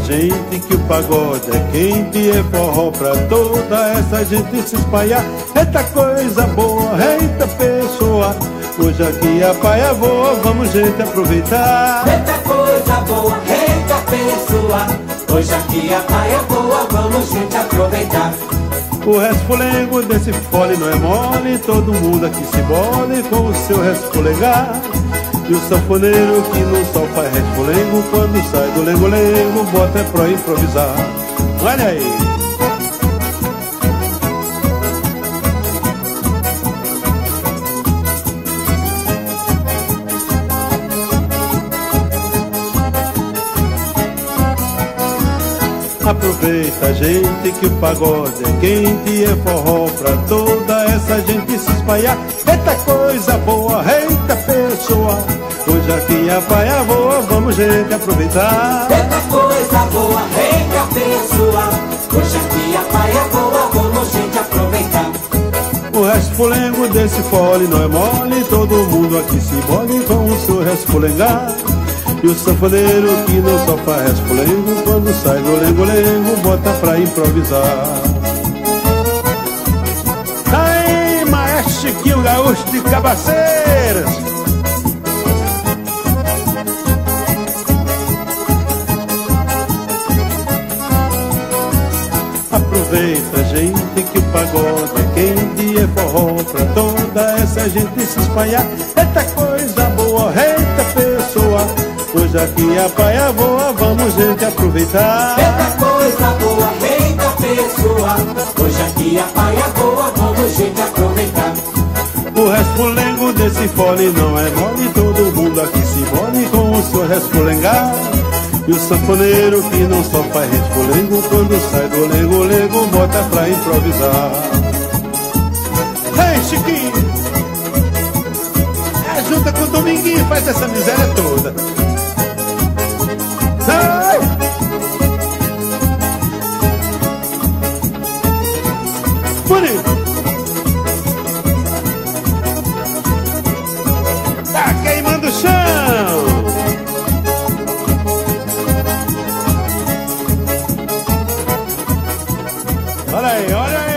gente que o pagode é quente, é forró pra toda essa gente se espalhar. Eita coisa boa, eita pessoa, hoje aqui a paia voa, vamos gente aproveitar. Eita coisa boa, eita pessoa, hoje aqui a paia voa, vamos gente aproveitar. O resfolengo desse fole não é mole, todo mundo aqui se bole com o seu resfolegar. E o sanfoneiro que não só faz resfolengo, quando sai do lengo-lengo, bota é pra improvisar. Olha aí! Aproveita, gente, que o pagode é quente, é forró pra toda essa gente se espalhar. Eita coisa boa, eita pessoa, hoje aqui a paia voa, vamos gente aproveitar. Eita coisa boa, eita pessoa, hoje aqui a paia voa, vamos gente aproveitar. O resfolengo desse fole não é mole, todo mundo aqui se bole com o seu resfolengar. E o sanfoneiro que não só faz resfolengo, quando sai do lengo-lengo, bota pra improvisar. Aí, maestro Chiquinho Gaúcho de Cabaceiras. Aproveita, gente, que o pagode é quente, é forró pra toda essa gente se espalhar. Eita coisa boa, eita pessoa, hoje aqui a paia voa, vamos gente aproveitar. Eita coisa boa, eita pessoa, hoje aqui a paia voa, vamos gente aproveitar. O resfolengo desse fole não é mole, todo mundo aqui se bole com o seu resfolengar. E o sanfoneiro que não só faz resfolengo, quando sai do lengo-lengo, bota pra improvisar. Ei, Chiquinho! Junta com o Dominguinho e faz essa miséria toda. Ai! Bonito! Tá queimando o chão! Olha aí, olha aí!